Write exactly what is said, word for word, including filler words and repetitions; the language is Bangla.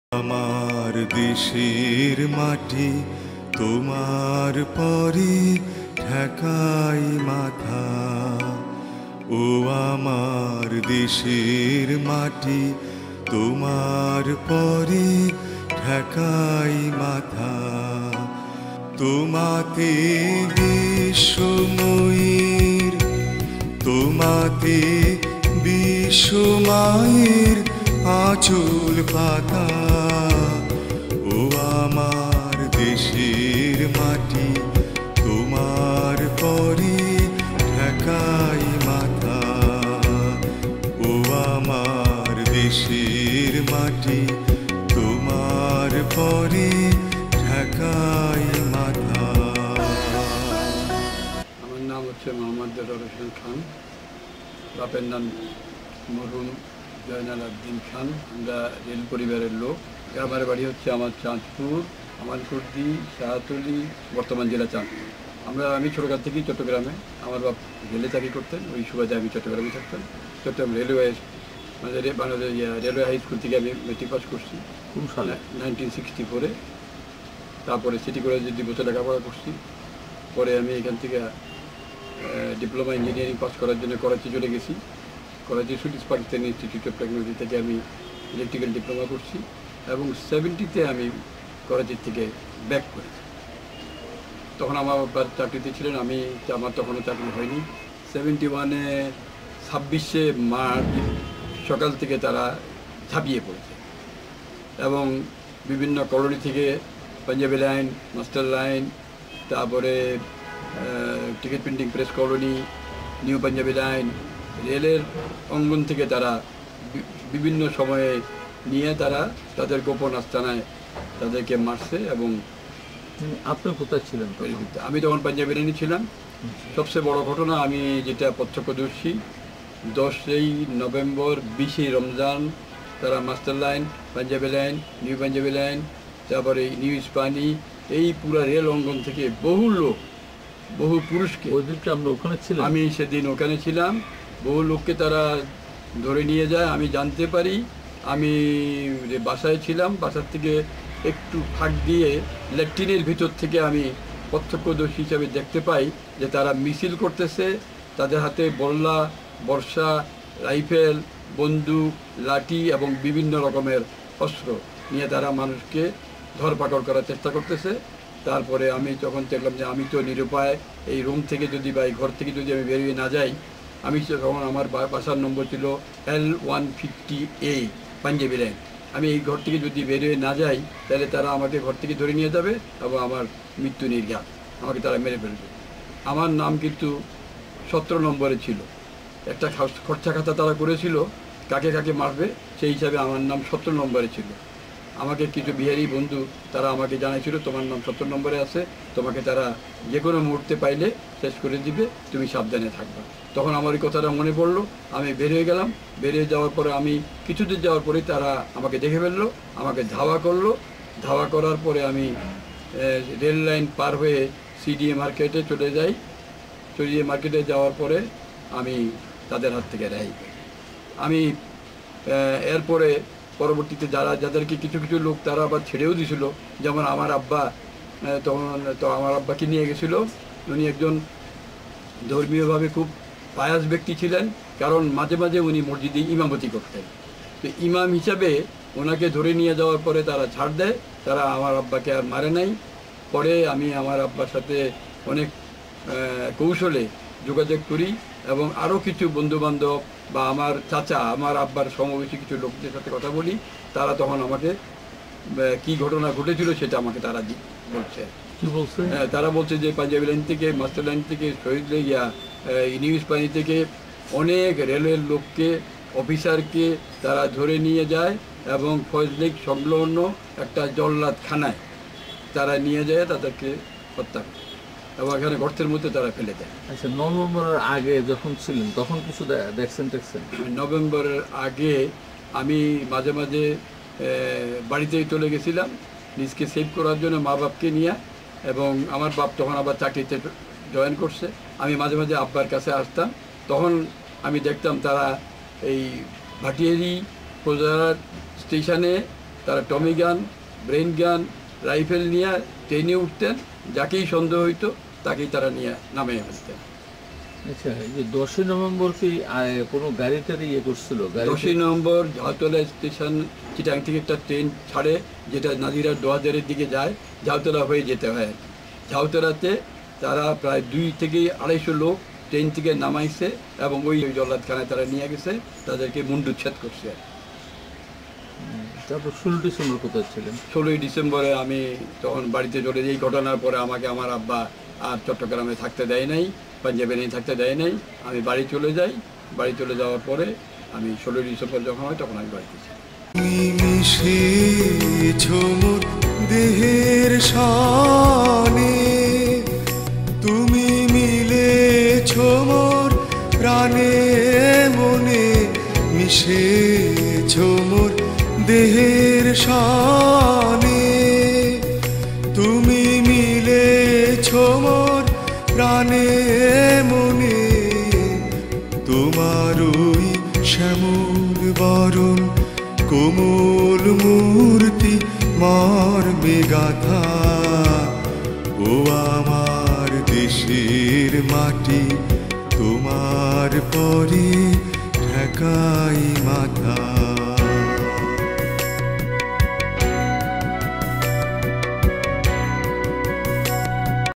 আমার দেশের মাটি তোমার পরে ঠেকাই মাথা। ও আমার দেশের মাটি তোমার পরে ঠেকাই মাথা। তোমাতে বিশ্বময়ীর, তোমাতে বিশ্বমায়ের আঁচল পাতা। ও আমার দেশের মাটি তোমার পরে ঠেকাই মাথা। ও আমার দেশের মাটি তোমার পরে ঠেকাই মাথা। আমার নাম হচ্ছে মোহাম্মদ দেলোয়ার হোসেন খান, বাপের নাম মরহুম জয়নাল আবদিন খান। আমরা রেল পরিবারের লোক। গ্রামের বাড়ি হচ্ছে আমার চাঁদপুর, আমানকুর্দি, শাহতলী, বর্তমান জেলা চাঁদপুর। আমরা আমি ছোটোকাল থেকেই চট্টগ্রামে, আমার বাপ রেলে চাকরি করতেন, ওই সুবাদে আমি চট্টগ্রামে থাকতাম। চট্টগ্রাম রেলওয়ে মানে বাংলাদেশ রেলওয়ে হাই স্কুল থেকে আমি মেট্রিক পাস করছি নাইনটিন সিক্সটি ফোরে। তারপরে সিটি কলেজে দুই বছর লেখাপড়া করছি। পরে আমি এখান থেকে ডিপ্লোমা ইঞ্জিনিয়ারিং পাস করার জন্য করাচি চলে গেছি। Karachi Swedish Pakistan Institute of Technology থেকে আমি ইলেকট্রিক্যাল ডিপ্লোমা করছি এবং সেভেন্টিতে আমি করাচির থেকে ব্যাক করেছি। তখন আমার চাকরিতে ছিলেন, আমি আমার তখনও চাকরি হয়নি। সেভেন্টি ওয়ানে ছাব্বিশে মার্চ সকাল থেকে তারা ঝাঁপিয়ে পড়েছে এবং বিভিন্ন কলোনি থেকে পাঞ্জাবি লাইন, মাস্টার লাইন, তারপরে ticket printing press colony, new Punjabi line, রেলের অঙ্গন থেকে তারা বিভিন্ন সময়ে নিয়ে তারা তাদের গোপন আস্তানায় তাদেরকে মারছে। এবং আপনি কোথায় ছিলেন? আমি তখন পাঞ্জাবি লাইনে ছিলাম। সবচেয়ে বড় ঘটনা আমি যেটা প্রত্যক্ষদর্শী, দশই নভেম্বর, বিশে রমজান তারা master line, Punjabi line, new Punjabi line, তারপরে নিউ ইস্পানি, এই পুরা রেল অঙ্গন থেকে বহু লোক, বহু পুরুষকে, আমরা ওখানে ছিলাম, আমি সেদিন ওখানে ছিলাম, বহু লোককে তারা ধরে নিয়ে যায়। আমি জানতে পারি, আমি বাসায় ছিলাম, বাসার থেকে একটু ফাঁক দিয়ে ল্যাট্রিনের ভিতর থেকে আমি প্রত্যক্ষদর্শী হিসাবে দেখতে পাই যে তারা মিছিল করতেছে। তাদের হাতে বল্লা, বর্ষা, রাইফেল, বন্দুক, লাঠি এবং বিভিন্ন রকমের অস্ত্র নিয়ে তারা মানুষকে ধরপাকড় করার চেষ্টা করতেছে। তারপরে আমি যখন দেখলাম যে আমি তো নিরুপায়, এই রুম থেকে যদি বা এই ঘর থেকে যদি আমি বেরিয়ে না যাই, আমি তখন আমার বাসার নম্বর ছিল L one fifty A Punjabi line, আমি এই ঘর থেকে যদি বেরিয়ে না যাই তাহলে তারা আমাকে ঘর থেকে ধরে নিয়ে যাবে এবং আমার মৃত্যু নির্ঘাত, আমাকে তারা মেরে ফেলবে। আমার নাম কিন্তু সতেরো নম্বরে ছিল, একটা খরচা খাতা তারা করেছিল কাকে কাকে মারবে, সেই হিসাবে আমার নাম সতেরো নম্বরে ছিল। আমাকে কিছু বিহারি বন্ধু তারা আমাকে জানাইছিল তোমার নাম সত্তর নম্বরে আছে, তোমাকে তারা যে কোনো মুহূর্তে পাইলে শেষ করে দিবে, তুমি সাবধানে থাকবে। তখন আমার এই কথাটা মনে পড়লো, আমি বেরিয়ে গেলাম। বেরিয়ে যাওয়ার পরে আমি কিছুদূর যাওয়ার পরে তারা আমাকে দেখে ফেললো, আমাকে ধাওয়া করলো। ধাওয়া করার পরে আমি রেল লাইন পার হয়ে সিডিএ মার্কেটে চলে যাই। সিডিএ মার্কেটে যাওয়ার পরে আমি তাদের হাত থেকে রেহাই পাই। আমি এরপরে পরবর্তীতে যারা যাদেরকে কিছু কিছু লোক তারা আবার ছেড়েও দিয়েছিল, যেমন আমার আব্বা, তখন তো আমার আব্বাকে নিয়ে গেছিল। উনি একজন ধর্মীয়ভাবে খুব পায়াস ব্যক্তি ছিলেন, কারণ মাঝে মাঝে উনি মসজিদে ইমামতি করতেন। তো ইমাম হিসাবে ওনাকে ধরে নিয়ে যাওয়ার পরে তারা ছাড় দেয়, তারা আমার আব্বাকে আর মারে নাই। পরে আমি আমার আব্বার সাথে অনেক কৌশলে যোগাযোগ করি এবং আরও কিছু বন্ধুবান্ধব বা আমার চাচা, আমার আব্বার সমবয়সী কিছু লোকদের সাথে কথা বলি। তারা তখন আমাকে কি ঘটনা ঘটেছিল সেটা আমাকে তারা বলছে। কি বলছে? তারা বলছে যে পাঞ্জাবি লাইন থেকে, মাস্টার লাইন থেকে, শহীদ ইয়া নিউ ইস্পানি থেকে অনেক রেলের লোককে, অফিসারকে তারা ধরে নিয়ে যায় এবং ফজলিক সংলগ্ন একটা জল্লাদখানায় তারা নিয়ে যায়, তাদেরকে হত্যা করে এবং এখানে গর্তের মধ্যে তারা ফেলে দেয়। আচ্ছা, নভেম্বরের আগে যখন ছিলেন তখন কিছু দেখছেন দেখছেন? নভেম্বরের আগে আমি মাঝে মাঝে বাড়িতে চলে গেছিলাম নিজকে সেভ করার জন্য, মা বাপকে নিয়ে। এবং আমার বাপ তখন আবার চাকরিতে জয়েন করছে। আমি মাঝে মাঝে আব্বার কাছে আসতাম, তখন আমি দেখতাম তারা এই ভাটিয়ারি প্রজার স্টেশনে তারা টমি গান, ব্রেন গান, রাইফেল নিয়ে ট্রেনে উঠতেন, যাকেই সন্দেহ হইতো তাকেই তারা নিয়ে নামিয়ে ফেলতেন। আচ্ছা, এই যে দশই নভেম্বর কি আহ, কোনো গাড়ি টাড়ি ইয়ে করছিল? গাড়ি দশই নভেম্বর ঝাউতলা স্টেশন চিটাং থেকে একটা ট্রেন ছাড়ে যেটা নাদিরার দোয়াজারের দিকে যায়, ঝাউতলা হয়ে যেতে হয়। ঝাউতলাতে তারা প্রায় দুই থেকে আড়াইশো লোক ট্রেন থেকে নামাইছে এবং ওই জল্লাদখানায় তারা নিয়ে গেছে, তাদেরকে মুন্ডুচ্ছেদ করছে। তারপর ষোলো ডিসেম্বর কোথায় ছিলেন? ষোলোই ডিসেম্বরে আমি তখন বাড়িতে চলে যাই। ঘটনার পরে আমাকে আমার আব্বা আর চট্টগ্রামে থাকতে দেয় নাই, পাঞ্জাবে নিয়ে থাকতে দেয় নাই। আমি বাড়ি চলে যাই। বাড়ি চলে যাওয়ার পরে আমি ষোলোই ডিসেম্বর যখন হয় তখন আমি বাড়িতে যাই। তুমি মিশেছ মোর দেহের শানে, তুমি মিলেছ মোর প্রাণে মনে, মিশেছ মোর দেহের শানে, তুমি মিলেছ মোর প্রাণে মনে, তোমারই শ্যামল বরণ কোমল মূর্তি মর্মে গাথা, ও আমার দেশের মাটি তোমার পরে ঠেকাই মাথা।